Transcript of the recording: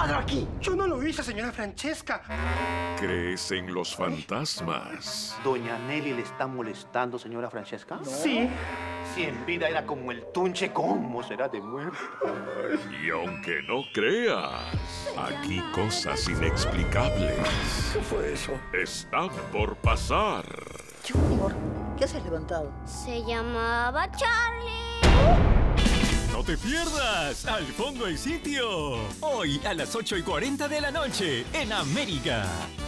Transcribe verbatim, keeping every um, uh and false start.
cuadro aquí. Yo no lo hice, señora Francesca. ¿Crees en los fantasmas? ¿Doña Nelly le está molestando, señora Francesca? No. Sí. Si en vida era como el tunche, ¿cómo será de muerto? Y aunque no creas, aquí cosas inexplicables. ¿Qué fue eso? Están por pasar. Junior, ¿qué haces levantado? Se llamaba Charlie. ¡No te pierdas! ¡Al fondo hay sitio! Hoy a las ocho y cuarenta de la noche en América.